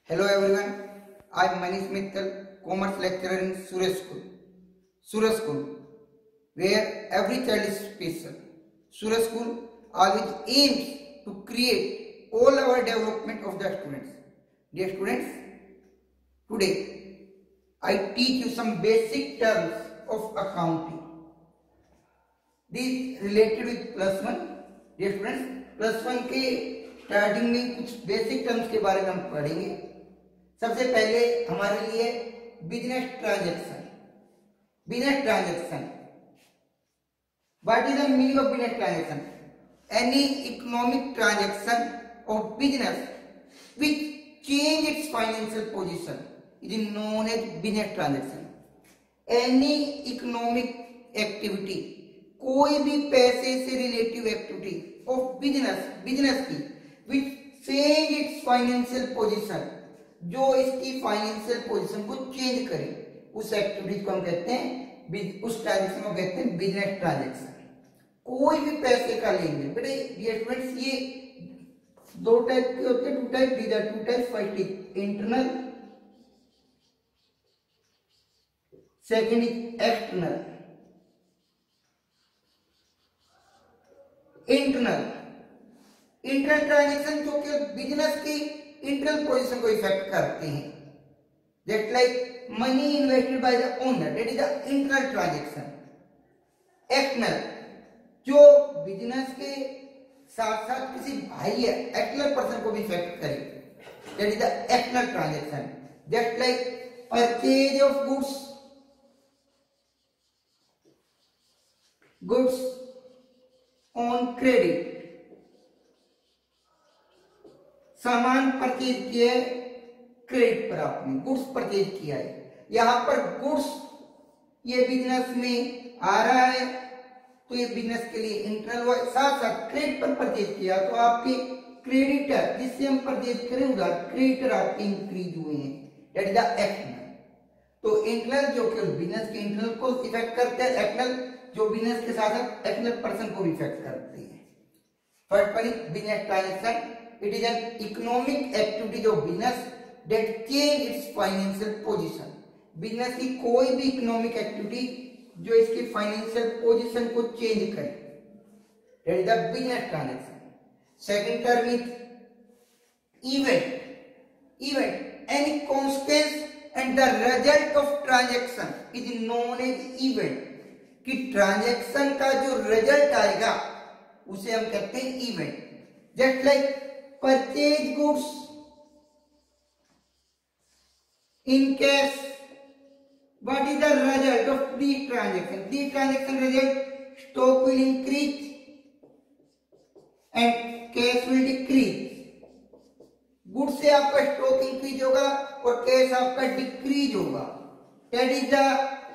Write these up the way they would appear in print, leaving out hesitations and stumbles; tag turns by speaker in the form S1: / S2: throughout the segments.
S1: Hello everyone, I am MANISH MITTAL, Commerce lecturer in SURAJ School. SURAJ School, where every child is special. SURAJ School always aims to create all our development of the students. Dear students, today I teach you some basic terms of accounting. These related with plus one. Dear students, plus one के starting में कुछ basic terms के बारे में हम पढ़ेंगे. सबसे पहले हमारे लिए business transaction. Business transaction, what is the meaning of business transaction? Any economic transaction of business which change its financial position is known as business transaction. Any economic activity, कोई भी पैसे से रिलेटिव एक्टिविटी ऑफ बिजनेस की which change its financial position, जो इसकी financial position को change करे, उस एक्टिविटी को हम कहते हैं, उस ट्रांजैक्शन को कहते हैं बिजनेस ट्रांजैक्शन. कोई भी पैसे का लेन देन. बेटे डियर स्टूडेंट्स, ये दो टाइप के होते हैं, two type. First is internal, second is external. Internal transaction जो कि बिजनेस की इंटरनल पोजीशन को इफेक्ट करते हैं. That like money invested by the owner, that is the internal transaction. External, जो बिजनेस के साथ साथ किसी बाह्य एक्सटर्नल पर्सन को भी इफेक्ट करे, that is the external transaction. That like purchase of goods on credit. सामान परचेज किया है क्रेडिट पर, आपने गुड्स परचेज किया है. यहां पर गुड्स ये बिजनेस में आ रहा है तो ये बिजनेस के लिए इंटरनल हुआ. साथ साथ क्रेडिट पर परचेज किया तो आपके क्रेडिटर जिससे हम परचेज करें उधर क्रेडिटर आपके इंक्रीज हुए हैं. That is the external. तो इंटरनल जो कि बिजनेस के इंटरनल को इफेक्ट करते हैं, एक्सटर्नल जो बिजनेस के साथ साथ एक्सटर्नल पर्सन को भी इफेक्ट करते हैं. First one is business transaction. It is an economic activity of business that change its financial position. Business की कोई भी इकोनॉमिक एक्टिविटी जो इसकी फाइनेंशियल पोजीशन को चेंज करे, that is the business transaction. Second term is event. Any consequence and the result of transaction is known as event. कि transaction का जो रिजल्ट आएगा उसे हम कहते हैं event. Just like purchase goods in cash. What is the result of this transaction? This transaction result, stock will increase and cash will decrease. Goods से आपका स्टॉक इंक्रीज होगा और कैश आपका डिक्रीज होगा. That is the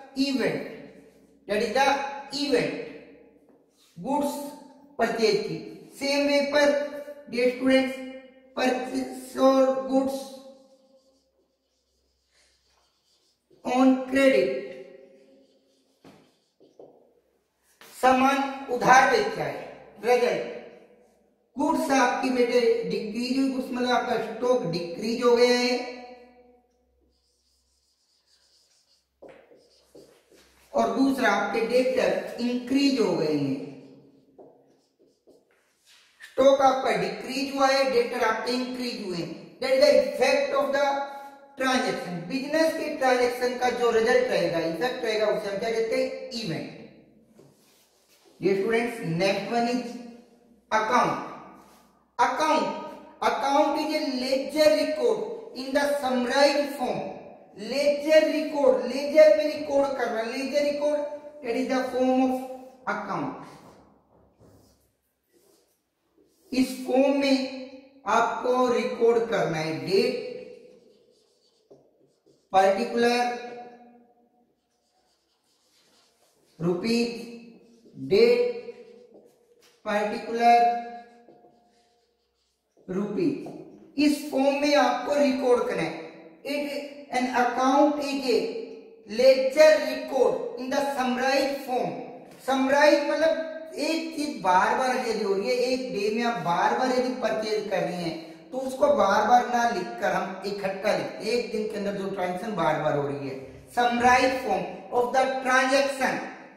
S1: event. Goods purchase की. Same way पर dear students, purchase or goods on credit. सामान उधार बेचा है, रिजल्ट गुड्स आपकी बेटे डिक्रीज हुई, गुड्स मतलब आपका स्टॉक डिक्रीज हो गया है और दूसरा आपके डेटर इंक्रीज हो गए हैं. स्टॉक आपका डिक्रीज हुआ है, डेटर आपके इंक्रीज हुए. That is the effect of the transaction. Business के ट्रांजैक्शन का जो रिजल्ट रहेगा, इफेक्ट रहेगा, उसे हम क्या कहते हैं? Event. Dear students, next one is account. Account is a ledger record in the summarised form. Ledger record, ledger में रिकॉर्ड करना, ledger record, that is the form of account. इस फॉर्म में आपको रिकॉर्ड करना है date, particular, rupees, date, particular, rupees. इस form में आपको रिकॉर्ड करना है. An account is a ledger record in the summarised form. Summarise मतलब एक चीज बार बार यदि हो रही है, एक डे में आप बार बार यदि परचेज कर रहे हैं तो उसको बार बार ना लिखकर हम इकट्ठा लिखते हैं, एक दिन के अंदर जो ट्रांजेक्शन बार बार हो रही है। Summarise form of the transaction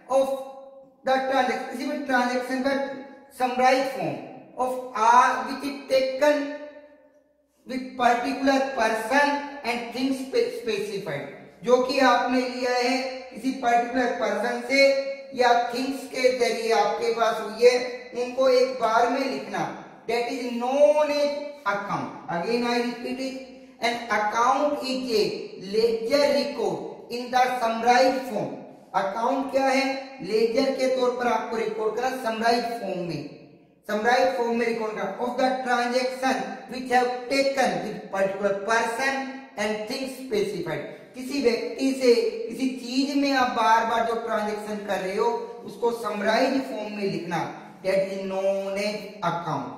S1: किसी भी ट्रांजेक्शन का summarise form of are which is taken with particular person and things specified, जो कि आपने लिया है किसी पर्टिकुलर पर्सन से या थिंग्स के जरिए आपके पास हुई है, उनको एक बार में लिखना। That is known as account. Again I repeat it, an account is a ledger record in the summarise form. Account क्या है? लेजर के तौर पर आपको रिकॉर्ड करना समराइज फॉर्म में रिकॉर्ड करना of the transaction which have taken with particular person and things specified. किसी व्यक्ति से किसी चीज में आप बार बार जो ट्रांजेक्शन कर रहे हो उसको समराइज फॉर्म में लिखना। That is known as account.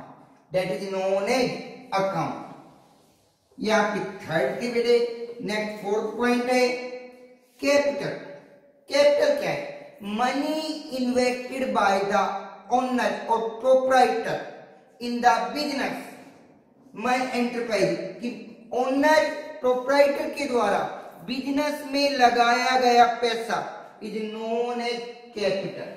S1: ये आपकी थर्ड की बेटे। नेक्स्ट फोर्थ पॉइंट है कैपिटल। कैपिटल क्या है? Money invested by the owner और proprietor in the business my enterprise. कि ओनर प्रोप्राइटर के द्वारा बिजनेस में लगाया गया पैसा इज नोन एज कैपिटल।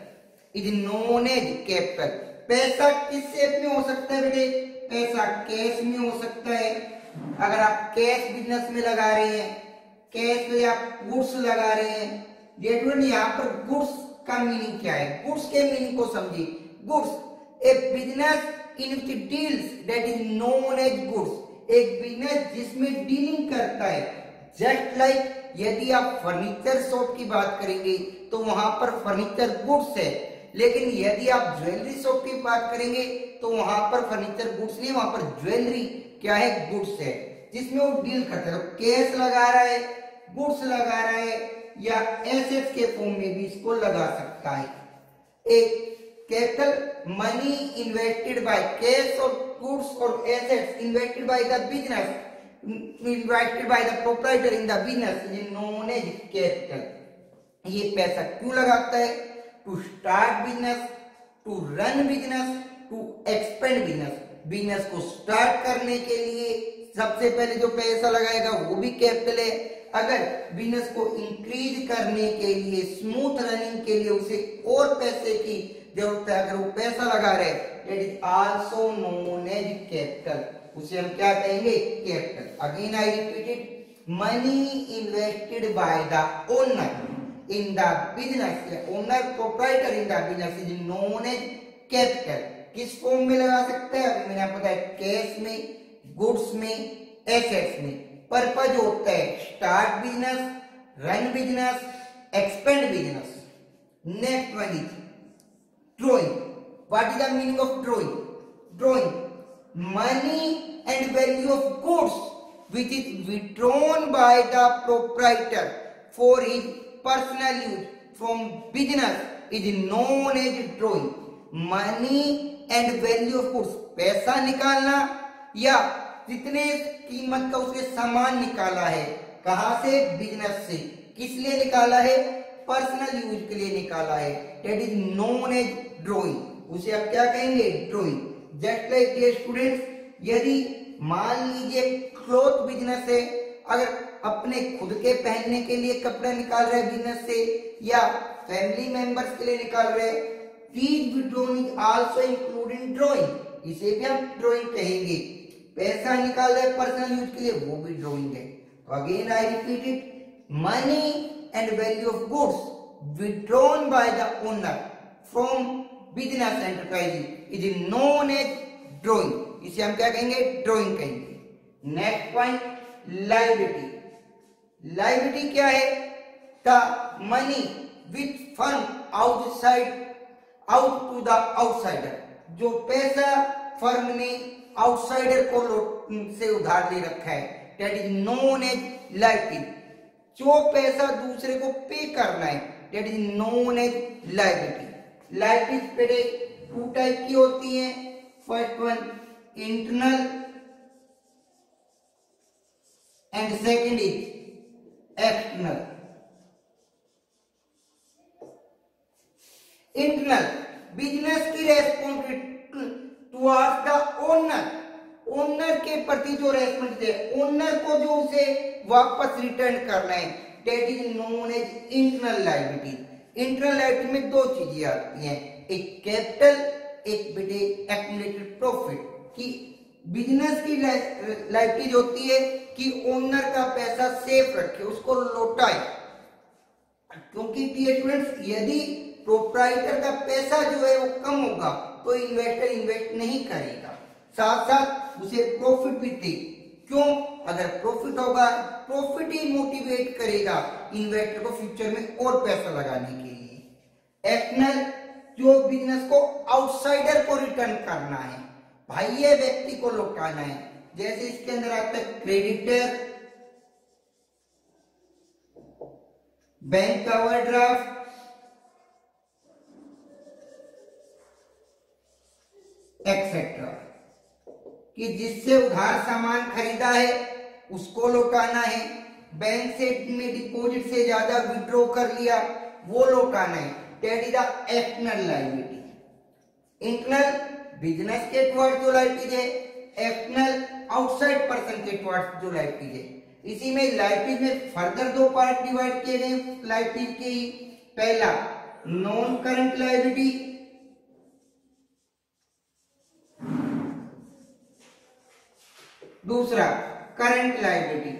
S1: पैसा किस शेप में हो सकता है बेटे? पैसा कैश में हो सकता है। अगर आप कैश बिजनेस में लगा रहे हैं, कैश में आप गुड्स लगा रहे हैं। यहाँ पर गुड्स का मीनिंग क्या है? गुड्स के मीनिंग को समझिए। Goods a business in which deals that is known as goods. एक बिजनेस जिसमें डीलिंग करता है। जस्ट लाइक यदि आप फर्नीचर शॉप की बात करेंगे तो वहां पर फर्नीचर गुड्स है, लेकिन यदि आप ज्वेलरी शॉप की बात करेंगे तो वहां पर फर्नीचर गुड्स नहीं, वहां पर ज्वेलरी क्या है? गुड्स है, जिसमें वो डील करता है। कैश लगा रहा है, गुड्स लगा रहा है, या एसेट्स के फॉर्म में भी इसको लगा सकता है। एक capital money invested by cash और गुड्स और assets invested by the business, invested by the proprietor in the business is known as capital. ये पैसा क्यों लगाता है? To start business, to run business, to expand business. Business को start करने के लिए सबसे पहले जो पैसा लगाएगा वो भी कैपिटल है। अगर बिजनेस को इंक्रीज करने के लिए, स्मूथ रनिंग के लिए उसे और पैसे की जरूरत है, अगर वो पैसा लगा रहे, that is also known as capital. उसे हम क्या कहेंगे? Capital. Again I repeat it, money invested by the owner in the business, owner proprietor in the business is known as capital. किस फॉर्म में लगा सकते हैं? अभी मैंने आपको बताया कैश में, गुड्स में, एसेट्स में। पर्पज होता है start business, run business, expand business. Next one is drawing. What is the meaning of drawing? Drawing money and value of goods which is withdrawn by the proprietor for his personal use from business is known as drawing. Money and value of goods, पैसा निकालना या जितने कीमत का उसके सामान निकाला है, कहां से? बिजनेस से। किस लिए निकाला है? पर्सनल यूज के लिए निकाला है। That is known as drawing. उसे आप क्या कहेंगे? Drawing. Just like dear students, यदि मान लीजिए क्लॉथ बिजनेस है, अगर अपने खुद के पहनने के लिए कपड़े निकाल रहे बिजनेस से या फैमिली मेंबर्स के लिए निकाल रहे, these withdrawing is also including drawing. इसे भी हम ड्रॉइंग कहेंगे। पैसा निकाल रहे पर्सनल यूज के लिए, वो भी ड्रॉइंग है। तो again I repeat it, money and value of goods withdrawn by the owner from business enterprise is known as drawing. इसे हम क्या कहेंगे? ड्रॉइंग कहेंगे। Next point, liability. लायबिलिटी क्या है? The money which firm outside out to the outsider. जो पैसा firm ने आउटसाइडर को से उधार ले रखा है, that is known as liability. जो पैसा दूसरे को पे करना है, that is known as liability. Liability पे टू टाइप की होती है। First one internal and second is external. Internal, business की responsibility towards the owner owner के प्रति जो रेस्पॉन्सिबिलिटी है, ओनर को जो उसे वापस रिटर्न करना है, that is known as internal liability. Internal liability में दो चीजें आती हैं, एक कैपिटल, एक बेटे एक्युमुलेटेड प्रॉफिट। कि बिजनेस की लायबिलिटी होती है कि ओनर का पैसा सेफ रखे, उसको लौटाए। क्योंकि डियर स्टूडेंट्स, यदि प्रोप्राइटर का पैसा जो है वो कम होगा तो इन्वेस्टर इन्वेस्ट नहीं करेगा, साथ साथ उसे प्रॉफिट भी दे। क्यों? अगर प्रॉफिट होगा, प्रॉफिट ही मोटिवेट करेगा इन्वेस्टर को फ्यूचर में और पैसा लगाने के लिए। एक्सटर्नल, जो बिजनेस को आउटसाइडर को रिटर्न करना है, बाह्य व्यक्ति को लौटाना है। जैसे इसके अंदर आता है क्रेडिटर, बैंक का ओवरड्राफ्ट, एक्सेट्रा। कि जिससे उधार सामान खरीदा है उसको लौटाना है, बैंक से में डिपॉजिट से ज्यादा विड्रॉ कर लिया वो लौटाना है, that is the external liability. Internal business के टुवर्ड्स जो लायबिलिटी है, एक्सटर्नल आउटसाइड पर्सन के टुवर्ड्स जो लायबिलिटी है। इसी में लायबिलिटी में फर्दर दो पार्ट डिवाइड किए गए लायबिलिटी के ही। पहला नॉन करंट लायबिलिटी, दूसरा current liability.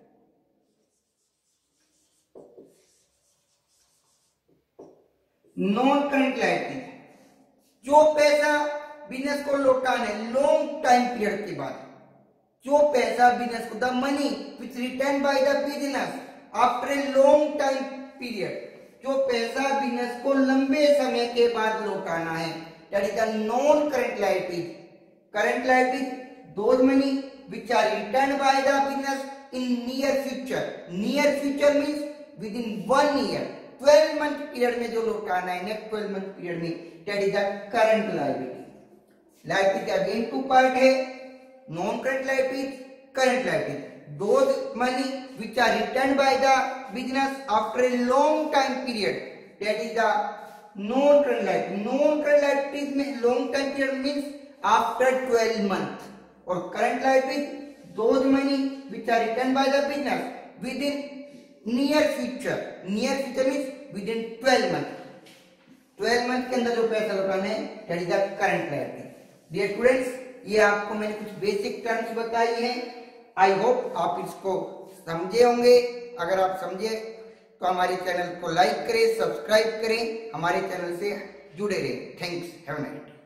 S1: Non current liability, जो पैसा बिजनेस को लौटाना है लॉन्ग टाइम पीरियड के बाद, जो पैसा बिजनेस को, the money which return by the business after a long time period, जो पैसा बिजनेस को लंबे समय के बाद लौटाना है, that is the non current liability. Current liability those money which are returned by the business in near future. Near future means within 1 year, 12 month period में जो लौटाना है, next 12 month period में, that is the current liability. Liability का again two part है, non current liability, current liability. Those money which are returned by the business after a long time period, that is the non current liability. Non current liability में long time period means after 12 month. और current liability those money which are return by the business within near future. Near future means within 12 month. 12 month के अंदर जो पैसा लौटाना है that is the current liability. Dear students, ये आपको मैंने कुछ बेसिक टर्म्स बताई हैं। आई होप आप इसको समझे होंगे। अगर आप समझे तो हमारे चैनल को लाइक करें, सब्सक्राइब करें, हमारे चैनल से जुड़े रहें। Thanks, have a nice day.